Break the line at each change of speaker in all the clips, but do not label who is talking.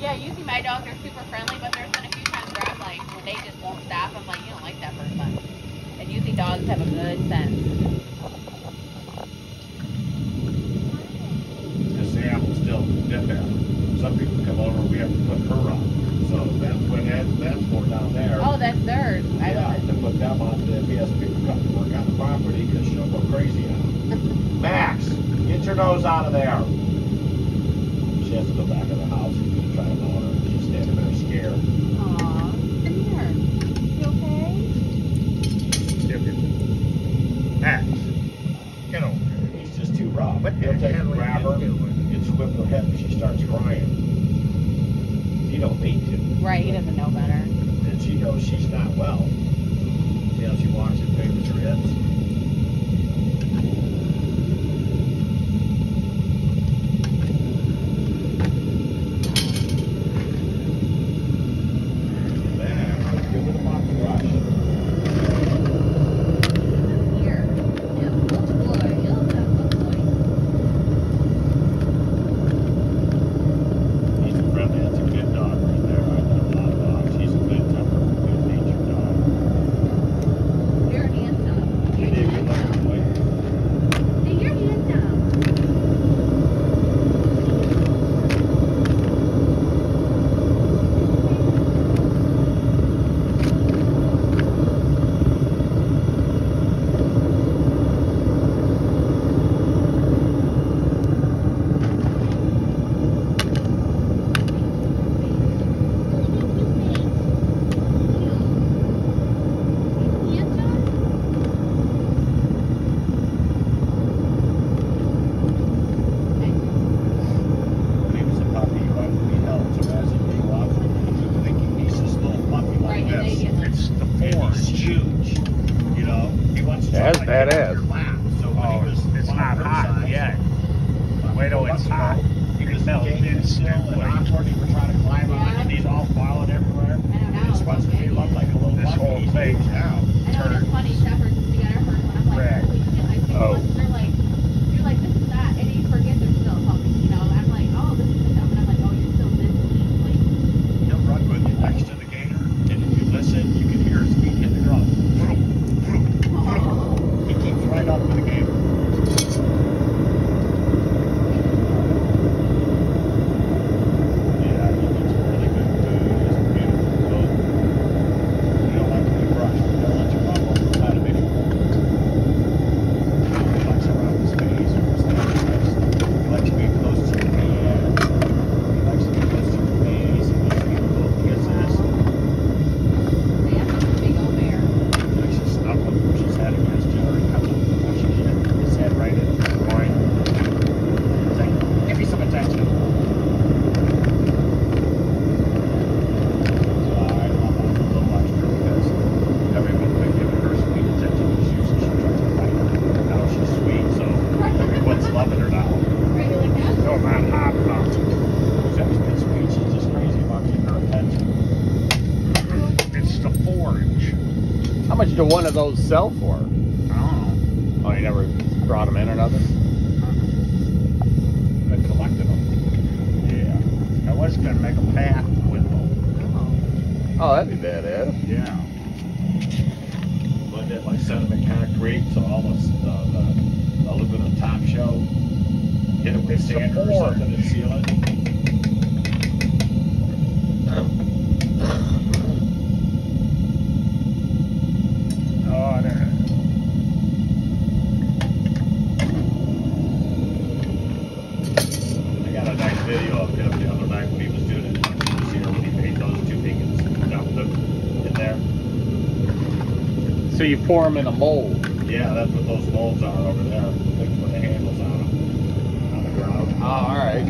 Yeah, usually my dogs are super friendly, but there's been a few times where I'm like, when they just won't stop, I'm like, you don't like that person. And usually dogs have a good sense.
Because Sam will still get there. Some people come over, we have to put her on. So that's what that's for down there.
Oh, that's theirs.
Yeah, to put them on if he has people come to work on the property because she'll go crazy on him. Max, get your nose out of there. She has to go back in the house and try to mow her. She's standing there scared.
Aw, come here. You okay?
Max, get over here. He's just too rough. He'll take her, grab her, and whip her head and she starts crying. You don't need to.
Right, he doesn't know better.
And she knows she's not well. See how she walks and favors her hips? Give her the mock brush.
Here. Yeah, good boy. Yeah, good boy.
He's a friendly, that's a good dog right there. I know a lot of dogs. He's a good tempered, good natured dog.
You're handsome.
Hey, Dave, good looking boy.
Hey, you're handsome.
When he was a puppy, he wanted to be held. So as he grew up, he would think he's this little puppy like
Right, and they
this.
get like-
It's the form. He's huge. You know, he wants to try
That's
to get
badass.
on your lap. So when he was
It's
on
not
her
hot
side,
yet. Wait till it's hot.
He was
tell
getting
it's
still and awkward. He would try to climb on it, and he's all falling everywhere.
I don't know.
He just wants to feel up like a little
This
puppy.
whole
He's
thing
aged out.
I know it's funny, shepherds, we got our first one. I'm like,
Red.
holy shit, like 6
Oh.
months, they're like, you're like, this is not, and you forget they're still a puppy, you know? I'm like, oh, this is the stuff, and I'm like, oh, you're still this weak, like,
He'll run with you next to the gator, and if you listen, you can hear his feet hit the ground. Vroom, vroom, vroom. He keeps right up with the gator. Yeah, he gets really good food. He's a beautiful dog. You don't like to be brushed. You don't let your mom on the side of anyone. He likes around his face or his legs. He likes to be close to your hand. He likes to be close to your face. He likes to give you little kisses.
they have such a big old bear.
He likes to snuggle and push his head against you, or he comes up and pushes his head right into your groin. He's like, give me some attention. So I love that little extra because everyone's been giving her sweet attention. She's trying to fight her. Now she's sweet, so everyone's loving her now.
Right, you're like, that's
Still not hot enough.
She's always been sweet. She's just crazy about getting her attention.
It's the forage.
How much do one of those sell for?
I don't know.
Oh, you never brought them in or nothing?
Been collecting them.
Yeah. I was gonna make a path with them.
Oh, that'd be badass.
Yeah.
But then like sediment concrete, so almost the aluminum top show. Hit it with
It's the
sand or
forge.
something to seal it.
Oh, there.
I got a nice video of him the other night when he was doing it. You see when he made those two beacons and dumped them in there.
So you pour them in a mold.
Yeah, that's what those molds are over there. Things with the handles on them. On the ground.
Oh, all right.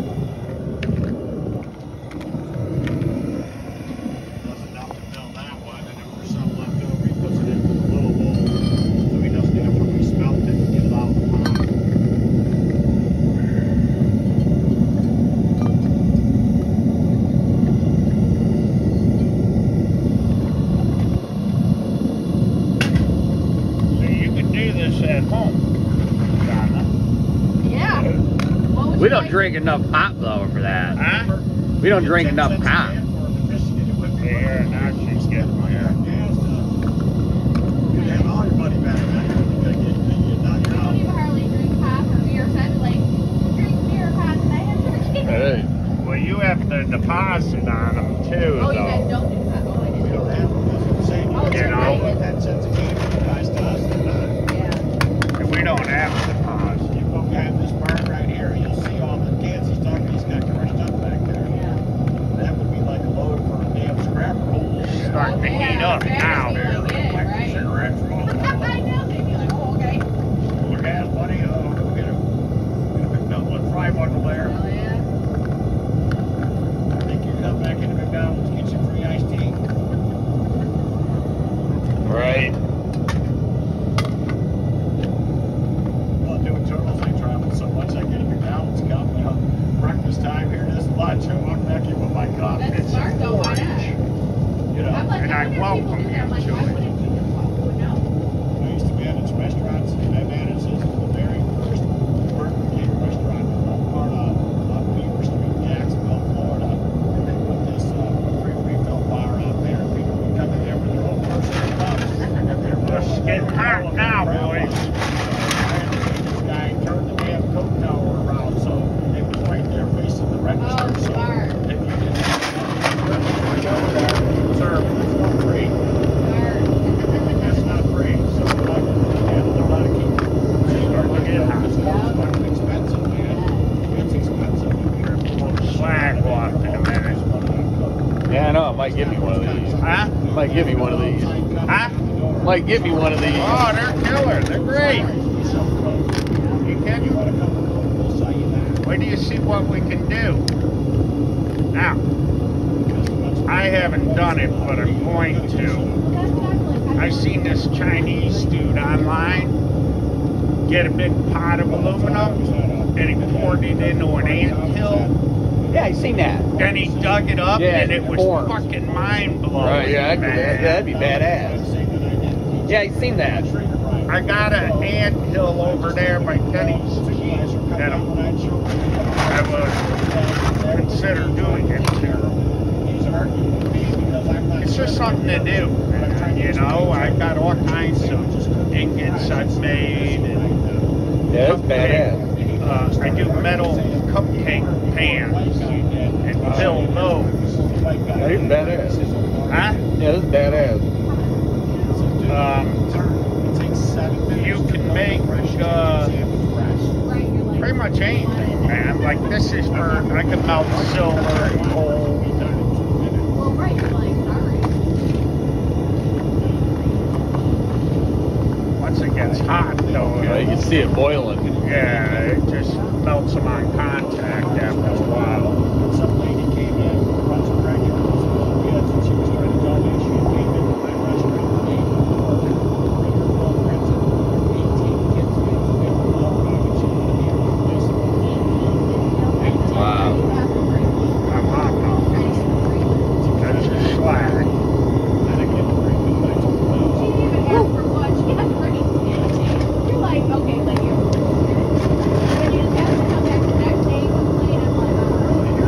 Does enough to fill that one, and if there's some left over, he puts it into the little bowl so he doesn't have to re-smelt it and get it out of the pot.
So you could do this at home, Donna.
yeah. What would
We
you
don't
like?
drink enough hot flower for that.
Huh?
We don't drink enough pop.
Yeah, now she's getting there.
You have all your money back.
We don't even hardly drink pop or beer, so I'd be like, drink beer, pop, and I have to
Hey.
Well, you have to deposit on them too,
Oh, you guys
though.
don't do that. Oh, I
We
didn't.
don't have them. That's what I'm saying.
Oh,
You
you're
know,
right.
that sense of game applies to us. They're not.
Yeah.
And we don't have a deposit.
You go behind this barn right here, you'll see all the cans he's talking. He's got crushed up back there.
Yeah.
That would be like a load for a damn scrapper.
Starting to heat up now.
Yeah, right.
Cigarettes from all
I know. They'd be like, oh, okay.
your gas money. Oh, go get a McDonald's fry bundle there.
Hell yeah.
I think you come back into McDonald's, get some free iced tea.
Right.
Well, doing turtles, I travel so much. I get a McDonald's cup, you know, breakfast time here, this lunch, I walk back in with my cup.
That's
It's
smart, though. Why not?
You know,
I'm like,
And I
I wonder if people
welcome
do that. I'm like,
you
why
to it.
wouldn't you do that? No.
I used to manage restaurants. I managed the very first Burger King restaurant on Beaver Street, Jacksonville, Florida. And they put this free refill bar out there. People would come in there with their own personal cups.
It's getting hot now, boys.
This guy turned the damn Coke tower around, so it was right there facing the register.
Oh,
So
smart.
if you didn't serve, it's not free.
Smart.
That's not free. So like, they're not keep starting to get hot. It's fucking expensive, man. It's expensive.
Slag walked in a minute.
Yeah, I know. I might give me one of these.
Huh?
Might give me one of these.
Huh?
Might give me one of these.
Oh, they're killer. They're great. You can. Wait till you see what we can do. Now, I haven't done it, but I'm going to. I seen this Chinese dude online get a big pot of aluminum and he poured it into an anthill.
Yeah, I seen that.
Then he dug it up
Yeah,
and it was
formed.
fucking mind blowing.
Right, yeah, that'd be badass. Yeah, I seen that.
I got an anthill over there by Kenny's that I would consider doing it to. It's just something to do. You know, I got all kinds of ingots I've made. And
Yeah, that's badass.
I do metal cupcake pans and fill those.
That is badass.
Huh?
Yeah, that's badass.
You can make pretty much anything, man. Like this is for, I can melt silver and gold.
Well, right, you're like, alright.
Once it gets hot, though,
You can see it boiling.
yeah, it just melts them on contact after a while.
Some lady came in, runs a regular kids, and she was trying to tell me she had came into my restaurant the day before. Bring her girlfriends and 18 kids to make a love dog, and she didn't hear me.
Wow.
I'm hot now. That's a slag.
I didn't get to bring them, but I told her that was
Even after lunch, yeah, right. You're like, okay, like you. When you just have to come back the next day, complain, I'm like,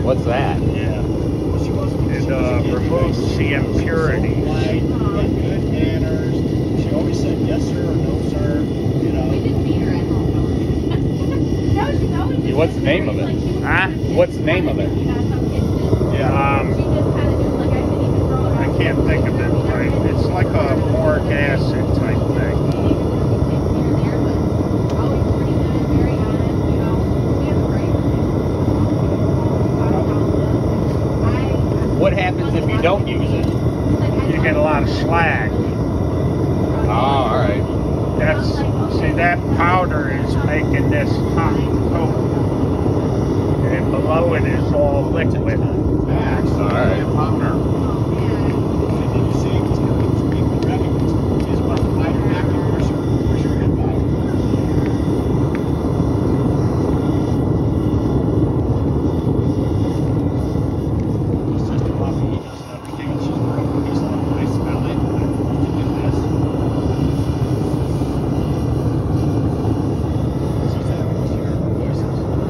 What's that?
Yeah.
She wasn't.
It removes the impurities.
Polite, had good manners. She always said yes sir or no sir. You know.
We just meet her at home. No, she's always just
What's the name of it?
Huh?
What's the name of it?
Yeah.
Yeah.
She just kind of just like I said, even throw it
I
out.
can't think of it right. It's like a boric acid type thing.
What happens if you don't use it?
You get a lot of slag.
Oh, all right.
That's, see, that powder is making this hot coat. And below it is all liquid.
Max.
All right.
Powder. And you see, it's being ready. It's about the light back and push your head back. It's just a puppy. He doesn't understand. She's broken. He's like, I smell it. I want to do this. She's happy to hear her voices.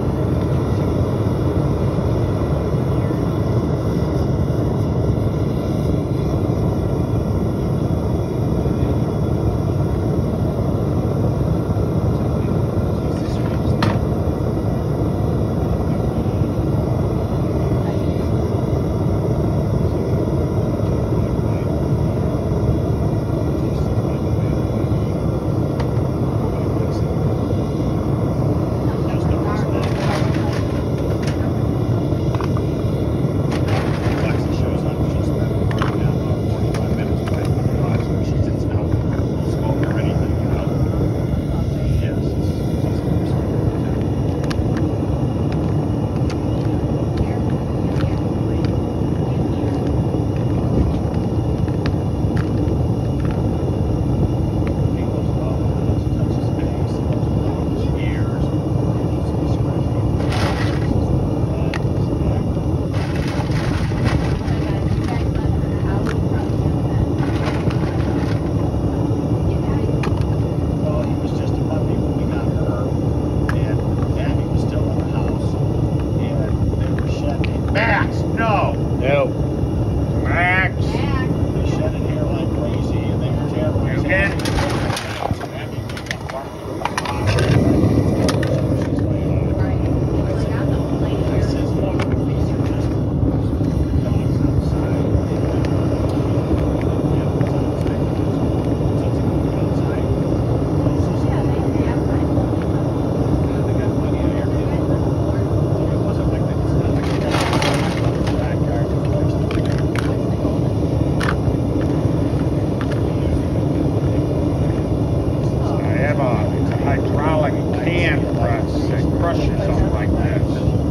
Well, he was just a puppy when we got her, and Abby was still in the house, and they were shedding.
Max, no!
No.
Max!
They shedded hair like crazy, and they were hair was
You get-
Abby got barking. She's like, I says, look, these are just dogs outside.
I have a hydraulic hand press that crushes them like this.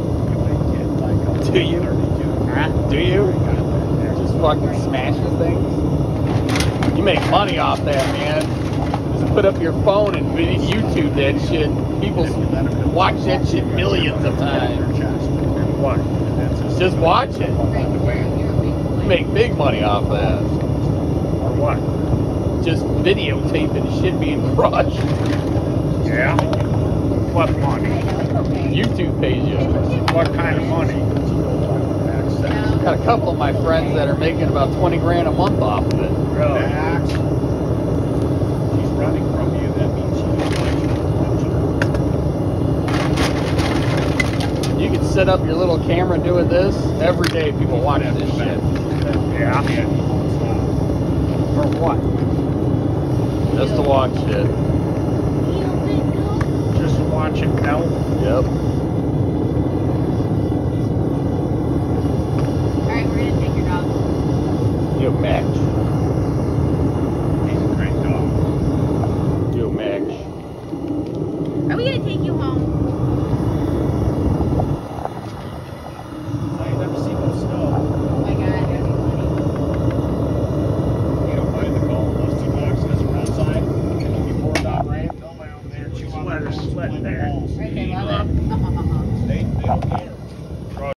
Do you?
Huh?
Do you? Just fucking smashing things? You make money off that, man. Just put up your phone and YouTube that shit. People watch that shit millions of times.
What?
Just watch it. You make big money off that.
Or what?
Just videotaping shit being crushed.
Yeah? What money?
YouTube pays you.
What kind of money?
Got a couple of my friends that are making about 20 grand a month off of it.
Really?
Max, she's running from you. That means she's
You can set up your little camera doing this. Every day people watch this shit.
Yeah? For what?
Just to watch it.
Just to watch it melt?
Yep.